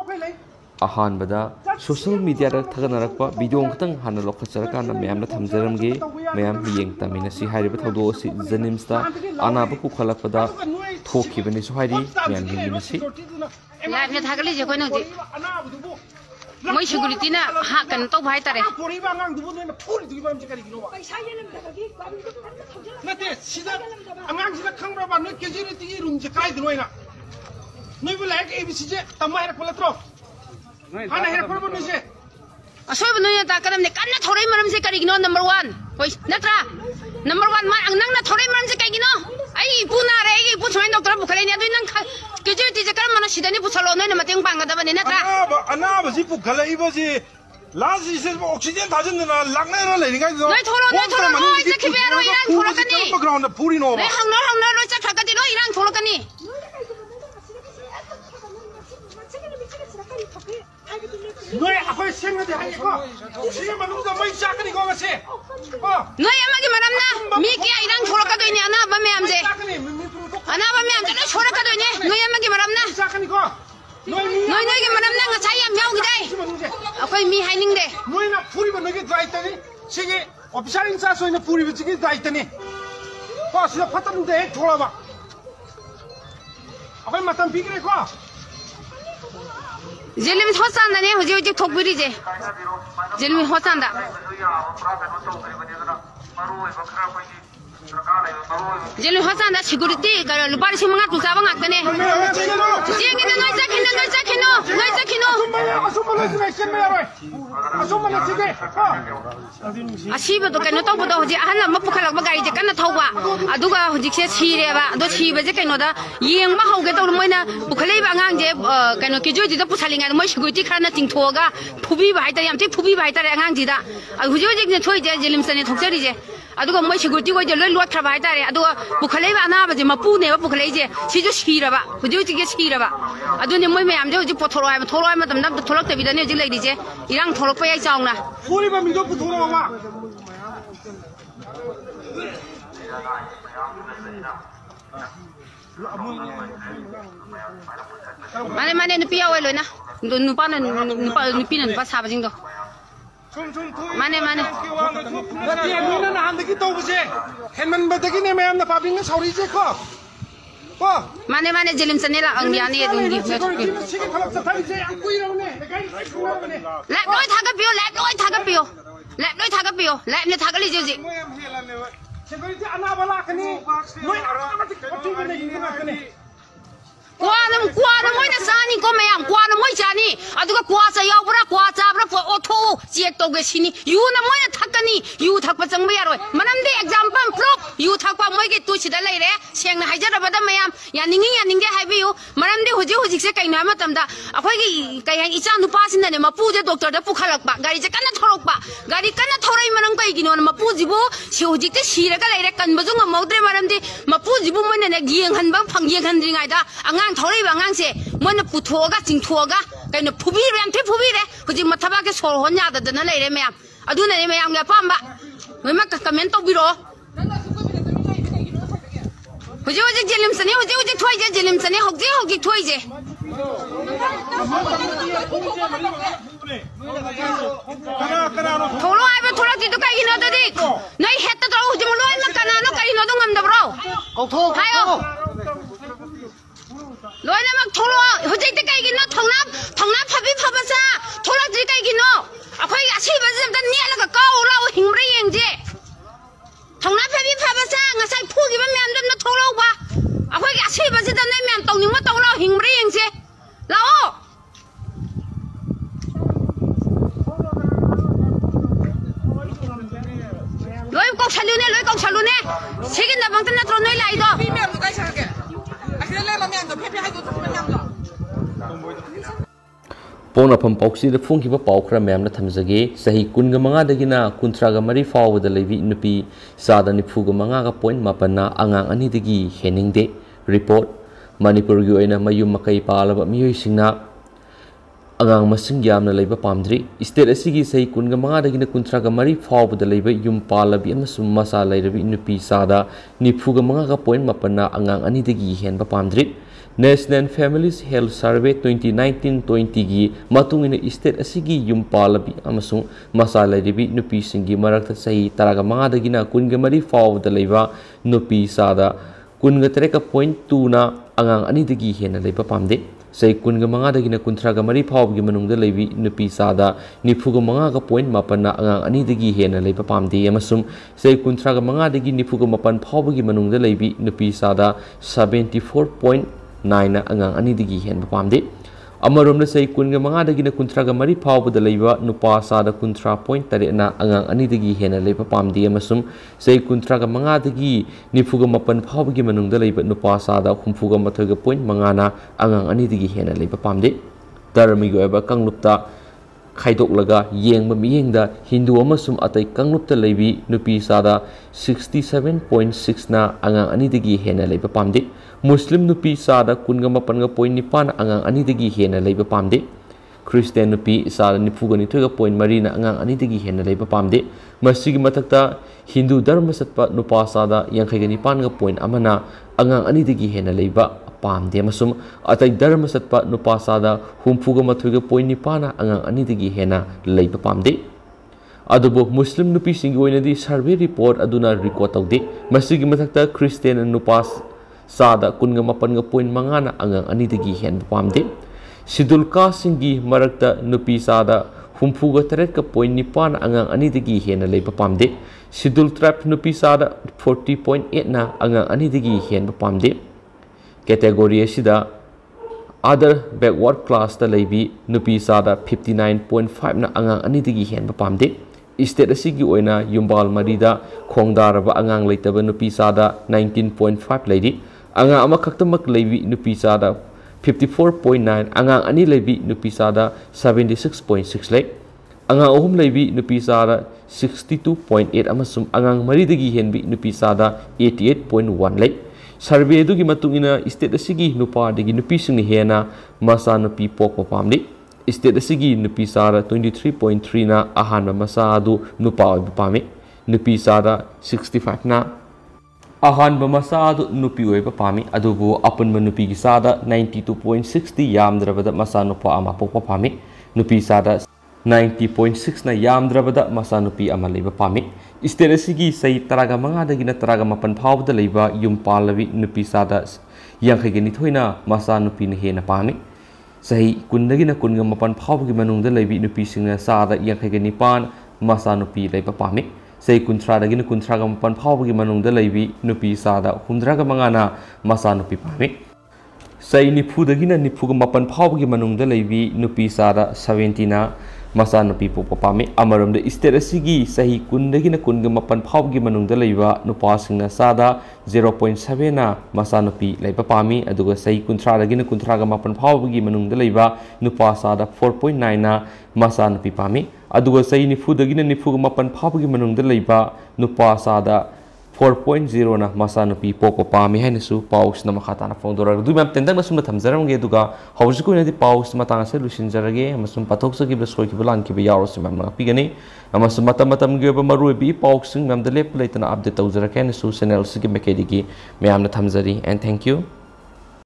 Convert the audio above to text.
अहानबदा social media थगनरक्पा video खतंग हाना लौखचरकाना मैमना थमजरमगे मैम हियेंग तमिनसी हारिबा थौदोसी जनिम्सता अनाबा पुखलकपदा थोखिबनि सुहारी मैम हिंगिनसी लाइफने थागली जे कोइ नंगजे मै सिक्युरिटी ना हा कन तो भाई तारे पोरीबा अंगांग दुबो नोना फुरि दुबो मसे करि गिनो पैसा येलमदगी नते सिदा अंगांग सिदा खंगब्रा नो केजुरिटी रूम जे काइ दनोइना नोइ बु लाइक एबीसी जे तमा हेर पलत्रो हाना हेर परबो नसे असोब नोय ता करम ने कन्ना थोरै मरम से करि गिनो नंबर 1 होय नत्रा नंबर 1 मा अंगनांग ना थोरै मरम से काइ गिनो आई पुना रे आई पु छोइन डॉक्टर बुखले ने दुइ नंग केजुरिटी जे करम मना सिदानि पुछलो नोय न मतेंग पांगदबने नत्रा अनाब जी पुखले इबजी लास्ट इसे ऑक्सीजन थाजनना लागना लेरिंगाय दो नोय थोरो होय जे खिबेरो इरांग थोरकनी ग्राउंड पुरी नो नोय हंगना लो चखकदि लो इरांग थोरकनी नोय अखोय सेंगदि हायको सिगे मनुदा मै चाकनि को गसे नोय अमगी मरमना मी किया इरांग थोरकदोइने अनाबा मैम जे अनाबा मैम जे नोय थोरकदोइने नोय अमगी मरमना चाकनि को नोय के मरमना ngachai yam yaugidai अखोय मी हाइनिंग दे नोय ना पुरीबा नोगे द्राइतनि सिगे ऑफिसर इन चार्ज होइना पुरीबा सिगे द्राइतनि को सिदा फतन दे थोड़ाबा अखोय मतम बिग्रे को जेलिम होसांदा ने हुजे हुजे थोकबिरि जे जेलिम होसांदा जेलिम होसांदा सिक्युरिटी कर लुपारि सिमंगा तुसाबा ngakne जेगे नोय जाखिनो असीबो तो कनो तौबो हुजे अहन अमा पुखलक गाड़ी जे कन्ना थौबा अदुगा हुजिसे सिरेबा अदो सिबे जे कनो दा येंगबा हौगे तौ मोइना पुखलेबा अंगांग जे कनो किजुजि दा पुछलिंगा मोइ सिक्युरिटी खरना चिंथोगा फुबीबा हाइता यामति फुबीबा हाइता अंगांग जिदा हुजे हुजे ने थोइ जे जेलिम सने थोकसरि जे अदुगा मोइ सिक्युरिटी को जे लोइ लोथ्रबा हाइता रे अदुगा पुखलेबा अनाबा जे मपुने बा पुखले जे सिजु सिरबा हुजे हुजे के सिरबा अदुने मोइ मयाम जे हुजे पोथोरो हाइ थोरो हाइ मतम द थोलक तबिदा ने जे लैदि जे इरांग थोलक पय चाउना पुरीबा मिदो पुथोरो मा माने नुपी आवे लोइना नुपा नुपा साबजिंग दो माने नती मीना नांदगी तौबसे हेनमन बदगी ने मैम ना पाबिंग सॉरी जे को माने जेलिम सने ला अंग यानी दुंगी सिगे खलक सथाई जे ang kui रवने गाड़ी सुनाबने लैब लोय थागपियो लैब ने थागली जे जे सिक्युरिटी अनाबला कनी नोय ऑटोमेटिक पट्टी बने गिना क्वाना मोइना सानी को मैम क्वाना मोइ चानी अदुगा क्वा चा यावब्रा क्वा चाब्रा ओथो चेक तोगे सिनी यू ना मोइना थकनी यू थकपा चंगबा यारोय मनमदे एग्जांपल प्रूफ यू थकपा मोइगे तुसिदा लैरे सेंगना हाइजरबदा मैम यानिंगे हाइबियु मनमदे हुजी से कइना मतमदा अखोइगी कइ हाइ इचा नुपा सिनने मपुजे डॉक्टर दा पुखलकपा गाड़ी जे कन्ना थोरकपा गाड़ी कन्ना थोरै मनम कइगिनो मपुजिबु सि हुजिते सिरगा लैरे कनबजु ngमौद्रे मनमदे मपुजिबु मोइना ने गियंहनबा फंगियंहनद्रिङाइदा अंगांग थोरैबा अंगांगसे मोइना पुथोगा चिंथोगा कइनो फुबिरे यामथे फुबिरे हुजि मथबा के सोर होन याददना लैरे मैम अदुना ने मैम गे पांबा मोइमा कमेंट तौबिरो हुजे जेलिम सने हुजे थोइ जे जेलिम सने होगी थोइ जे थोरो आइबे थोरा तिदु काइनो ददि नै हेत त हुजे मोलोइ न कनानो काइनो दं ngमदब्रो कौथो हायो लोइना मक थोरो हुजे ते काइगिनो थंना फबि फबसा थोरा जि काइगिनो अखोइ आसिबा जेमदा नेलगा काउराव हिंब्रे येंजे थंना फबि फबसा ngसाइ फुगिबा म्यामदम न थोरौबा अखोइ आसिबा जेदा नै म्याम तौनिंगमा तौराव हिंब्रे येंजे लाओ लोइ कौसलुने सेकेंड दा बंगत नत्रो नै लाइदो बि म्याम गाइ साके आखिर ले म्याम दो फेफे हाइदो म्याम दो पोनाफम पौक्सीद फुंखिबा पाउखरा मैमना थमजगे सही 15 कुंथ्रागमरी फावद लेवी नुपी सादा 95.8 अंगांग अनिदगी हेनिंगदे रिपोर्ट मणिपुर की ओइना मयुम मकई पालब मियोइसिंगना अंगांग मसिंग यामना लेबा पामद्री स्टेट असिगी सही 15 कुंथ्रागमरी फावद लेबा युम पालबी अमसुम मसा लेरबी नुपी सादा 95.8 अंगांग अनिदगी हेनबा पामद्री National Families Health Survey 2019-20 gi matungina state asigi yum palabi amasung masala ribi nupi singi marakta sahi taraga manga dagina kunga mari fawda leiba nupi sada kunga tereka point 2 na angang ani dagi hena leiba pamde sai kunga manga dagina kuntraga mari fawgi manungda leibi nupi sada nifuga manga ga point mapan na angang ani dagi hena leiba pamde amasung sai kuntraga manga dagi nifuga mapan fawgi manungda leibi nupi sada 74.9 angang ani digi hen pamde amarom na sai kunga manga dagi na kuntraga mari phawbada leiba nupa sada kuntra point tare na angang ani digi hen leiba pamde amasum sai kuntraga manga dagi nifuga mapan phawbagi manungda leiba nupa sada humfuga mathaga point manga na angang ani digi hen leiba pamde darmi go eba kanglupta khaidok laga yengba miyengda hindu amasum atai kanglupta leibi nupi sada 67.6 na angang ani digi hen leiba pamde Muslim nupi sada kunga mapanga point nipan angang ani dagi hena leiba pamde Christian nupi sada nifuga ni thoga point marina angang ani dagi hena leiba pamde masigi matakta Hindu dharma satpa nupa sada yang khaga nipan ga point amana angang ani dagi hena leiba pamde masum atai dharma satpa nupa sada humfuga mathoga point nipana angang ani dagi hena leiba pamde adubo Muslim nupi singi oinadi survey report aduna record tawde masigi matakta Christian nupas sada kunga mapan ga point mangana angang ani dagi hen pamde sidul ka singi marakta nupi sada humfuga teret ka point nipan angang ani dagi hen leiba pamde sidul trap nupi sada 40.8 na angang ani dagi hen pamde category asida other backward class ta leibi nupi sada 59.5 na angang ani dagi hen pamde state asigi oina yumbal marida khongdaraba angang leitaba nupi sada 19.5 leidi angang ama khaktamak leibi nupi sada 54.9 angang ani leibi nupi sada 76.6 lei angang ahum leibi nupi sada 62.8 amasum angang maridagi henbi nupi sada 88.1 lei survey dugi matungina state asigi nupa digi nupi singni hena masa nupi pokpa pamli state asigi nupi sada 23.3 na ahanba masa adu nupa pami nupi sada 65 na ahanba masa adu nupi oiba pami adubu apunba nupi gi sada 92.60 yamdrabada masa nupa ama pokpa pami nupi sada 90.6 na yamdrabada masa nupi ama leiba pami state asigi sai taraga manga dagina taraga mapan phawda leiba yum palabi nupi sada yankhagini thoina masa nupi ne hena pami sahi kundagina kunga mapan phawgi manungda leibi nupi singna sada yankhagini pan masa nupi leiba pami sei kuntra dagina kuntra ga mapan phawgi manungda leibi nupi sada humdra ga mangana masa nupi pami sei nifu dagina nifu ga mapan phawgi manungda leibi nupi sada 70 na masa nupi popa pami amaramda state asigi sahi kundagina kunga mapan phawgi manungda leiba nupa singna sada 0.7 na masa nupi leiba pami aduga sahi kuntra dagina kuntra ga mapan phawgi manungda leiba nupa sada 4.9 na masa nupi pami aduga sahi nifu dagina nifu ga mapan phawgi manungda leiba nupa sada 4.0 na masa nupi poko pami hainasu paus na makata na fongdora du mem tendang na sumna thamjaramge duga hawjiku nadi paus matang se lusinjarage amasum pathok sagi bla soi ki bulan ki ba yaro sim na pigani amasum matam ge ba marui bi paus sing mem de lep leitana update tawjara ke nasu channel sigi mekedi ki me amna thamjari and thank you